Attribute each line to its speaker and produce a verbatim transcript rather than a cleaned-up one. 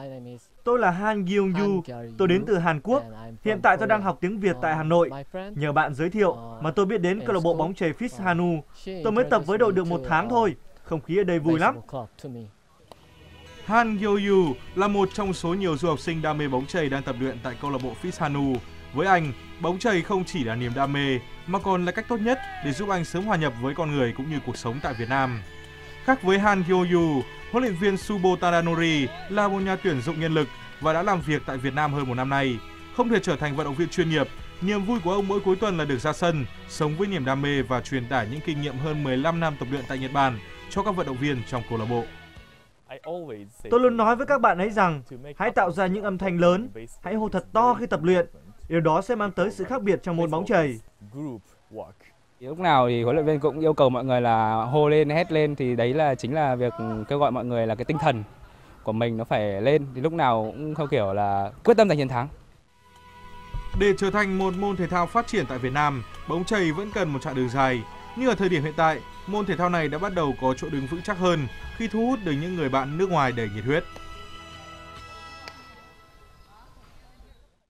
Speaker 1: Tôi là Han Kyung-yu, tôi đến từ Hàn Quốc. Hiện tại tôi đang học tiếng Việt tại Hà Nội. Nhờ bạn giới thiệu mà tôi biết đến câu lạc bộ bóng chày Fish Hanu. Tôi mới tập với đội được một tháng thôi. Không khí ở đây vui lắm.
Speaker 2: Han Kyo-yu là một trong số nhiều du học sinh đam mê bóng chày đang tập luyện tại câu lạc bộ Fish Hanu. Với anh, bóng chày không chỉ là niềm đam mê mà còn là cách tốt nhất để giúp anh sớm hòa nhập với con người cũng như cuộc sống tại Việt Nam. Khác với Han Kyo-yu, huấn luyện viên Subo Tadanori là một nhà tuyển dụng nhân lực và đã làm việc tại Việt Nam hơn một năm nay. Không thể trở thành vận động viên chuyên nghiệp, niềm vui của ông mỗi cuối tuần là được ra sân, sống với niềm đam mê và truyền tải những kinh nghiệm hơn mười lăm năm tập luyện tại Nhật Bản cho các vận động viên trong câu lạc bộ.
Speaker 1: Tôi luôn nói với các bạn ấy rằng hãy tạo ra những âm thanh lớn, hãy hô thật to khi tập luyện. Điều đó sẽ mang tới sự khác biệt trong môn bóng chày.
Speaker 3: Lúc nào thì huấn luyện viên cũng yêu cầu mọi người là hô lên, hét lên, thì đấy là chính là việc kêu gọi mọi người là cái tinh thần của mình nó phải lên, thì lúc nào cũng theo kiểu là quyết tâm giành chiến thắng.
Speaker 2: Để trở thành một môn thể thao phát triển tại Việt Nam, bóng chày vẫn cần một chặng đường dài. Nhưng ở thời điểm hiện tại, môn thể thao này đã bắt đầu có chỗ đứng vững chắc hơn khi thu hút được những người bạn nước ngoài đầy nhiệt huyết.